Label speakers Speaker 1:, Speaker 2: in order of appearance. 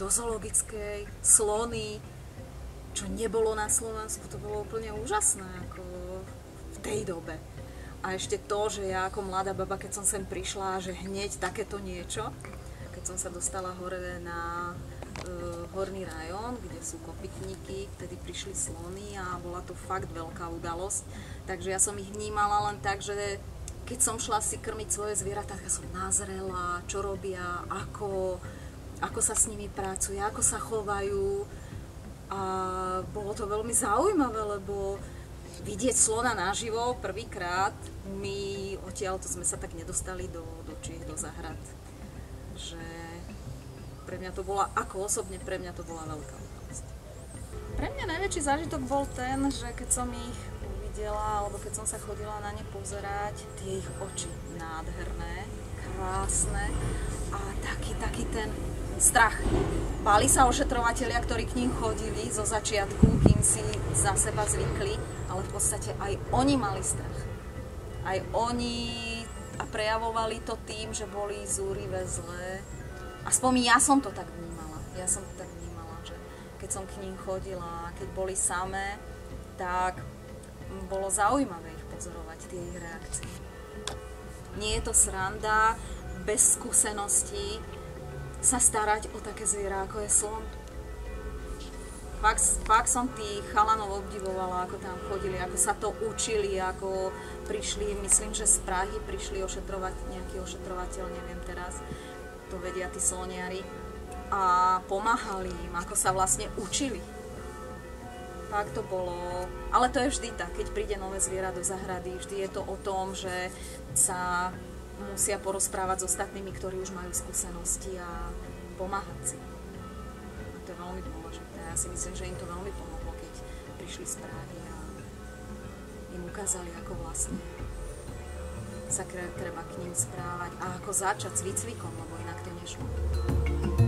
Speaker 1: do zoologickej, slony, čo nebolo na Slovensku, to bolo úplne úžasné ako v tej dobe. A ešte to, že ja ako mladá baba, keď som sem prišla, že hneď takéto niečo, keď som sa dostala hore na horný rajón, kde sú kopytníky, vtedy prišli slony a bola to fakt veľká udalosť. Takže ja som ich vnímala len tak, že keď som šla si krmiť svoje zvieratá, tak som nazrela, čo robia, ako sa s nimi pracuje, ako sa chovajú. A bolo to veľmi zaujímavé, lebo vidieť slona naživo prvýkrát, my odtiaľto sme sa tak nedostali do Čiech, do záhrad. Že pre mňa to bola, ako osobne pre mňa to bola veľká udalosť. Pre mňa najväčší zážitok bol ten, že keď som ich uvidela, alebo keď som sa chodila na ne pozerať, tie ich oči nádherné, krásne a taký ten strach. Báli sa ošetrovatelia, ktorí k ním chodili zo začiatku, kým si za seba zvykli, ale v podstate aj oni mali strach. Aj oni a prejavovali to tým, že boli zúrivé, zlé. Aspoň ja som to tak vnímala. Že keď som k ním chodila, keď boli samé, tak bolo zaujímavé ich pozorovať, tie ich reakcie. Nie je to sranda, bez skúseností sa starať o také zviera, ako je slon. Fakt som tých chalanov obdivovala, ako tam chodili, ako sa to učili, ako prišli, myslím, že z Prahy prišli ošetrovať, nejaký ošetrovateľ, neviem teraz, to vedia tí sloniari, a pomáhali im, ako sa vlastne učili. Fakt to bolo, ale to je vždy tak, keď príde nové zviera do záhrady, vždy je to o tom, že sa musia porozprávať s ostatnými, ktorí už majú skúsenosti a pomáhať si. A to je veľmi dôležité. Ja si myslím, že im to veľmi pomohlo, keď prišli z Prahy a im ukázali, ako vlastne sa treba k ním správať a ako začať s výcvikom, lebo inak to nešlo.